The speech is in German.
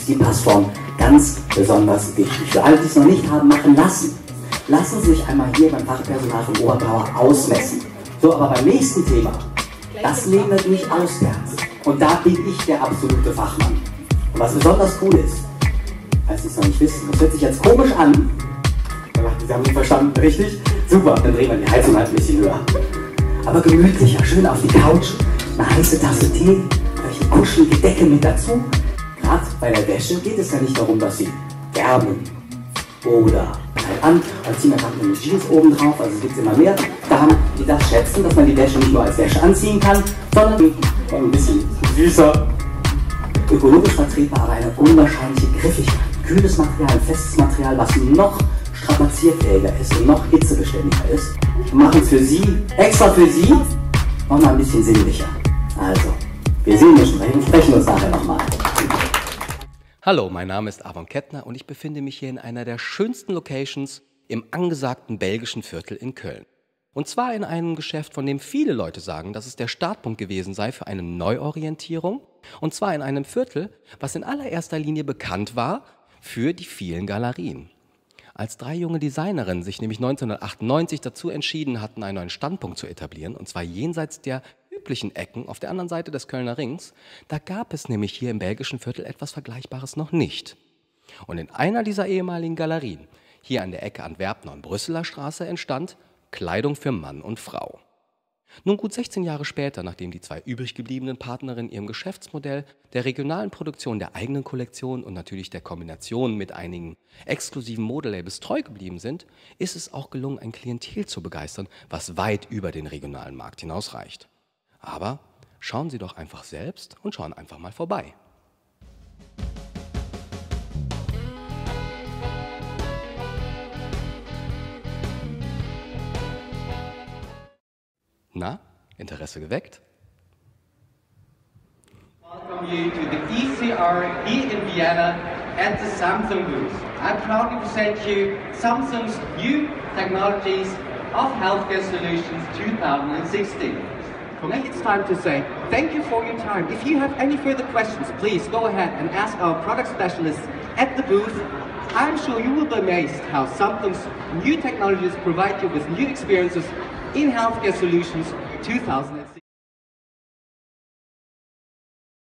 ist die Passform ganz besonders wichtig. Für alle, die es noch nicht haben machen lassen, lassen Sie sich einmal hier beim Fachpersonal von Oberbrauer ausmessen. So, aber beim nächsten Thema, das nehmen wir durchaus ernst. Und da bin ich der absolute Fachmann. Und was besonders cool ist, falls Sie es noch nicht wissen, das hört sich jetzt komisch an. Sie haben mich verstanden, richtig? Super, dann drehen wir die Heizung halt ein bisschen höher. Aber gemütlicher, schön auf die Couch, eine heiße Tasse Tee, vielleicht eine kuschelige Decke mit dazu. Gerade bei der Wäsche geht es ja nicht darum, dass Sie wärmen oder halt an, dann ziehen wir gerade eine Jeans oben drauf, also es gibt immer mehr Damen, die das schätzen, dass man die Wäsche nicht nur als Wäsche anziehen kann, sondern ein bisschen süßer, ökologisch vertretbar, aber eine unwahrscheinliche Griffigkeit. Kühles Material, festes Material, was noch strapazierfähiger ist und noch hitzebeständiger ist. Wir machen es für Sie, extra für Sie, noch mal ein bisschen sinnlicher. Also, wir sehen uns und sprechen uns nachher nochmal. Hallo, mein Name ist Aaron Kettner und ich befinde mich hier in einer der schönsten Locations im angesagten belgischen Viertel in Köln. Und zwar in einem Geschäft, von dem viele Leute sagen, dass es der Startpunkt gewesen sei für eine Neuorientierung. Und zwar in einem Viertel, was in allererster Linie bekannt war für die vielen Galerien. Als 3 junge Designerinnen sich nämlich 1998 dazu entschieden hatten, einen neuen Standpunkt zu etablieren, und zwar jenseits der üblichen Ecken auf der anderen Seite des Kölner Rings, da gab es nämlich hier im belgischen Viertel etwas Vergleichbares noch nicht. Und in einer dieser ehemaligen Galerien, hier an der Ecke Antwerpener und Brüsseler Straße, entstand Kleidung für Mann und Frau. Nun gut 16 Jahre später, nachdem die 2 übrig gebliebenen Partnerinnen ihrem Geschäftsmodell, der regionalen Produktion der eigenen Kollektion und natürlich der Kombination mit einigen exklusiven Modelabels treu geblieben sind, ist es auch gelungen, ein Klientel zu begeistern, was weit über den regionalen Markt hinausreicht. Aber schauen Sie doch einfach selbst und schauen einfach mal vorbei. Na, Interesse geweckt? Welcome you to the ECR here in Vienna at the Samsung booth. I proudly present you Samsung's new technologies of healthcare solutions 2016. For me, it's time to say thank you for your time. If you have any further questions, please go ahead and ask our product specialists at the booth. I'm sure you will be amazed how Samsung's new technologies provide you with new experiences in healthcare solutions 2016.